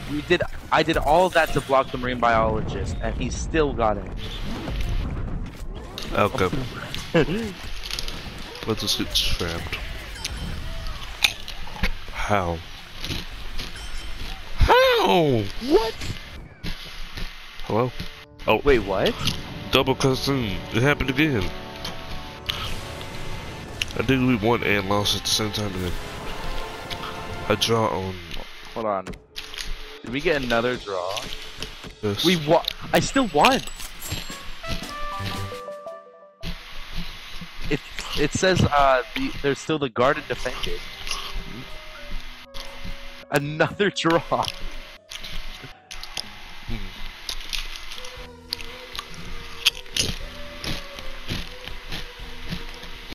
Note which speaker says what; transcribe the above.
Speaker 1: You did. I did all that to block the marine biologist, and he still got it.
Speaker 2: Okay. Let us get trapped. How? How?
Speaker 1: What?
Speaker 2: Hello? Oh,
Speaker 1: Wait, what?
Speaker 2: double cussing. It happened again. I think we won and lost at the same time again. I draw on.
Speaker 1: Hold on. Did we get another draw?
Speaker 2: This.
Speaker 1: We won. I still won. It says there's still the garden defended. Another draw.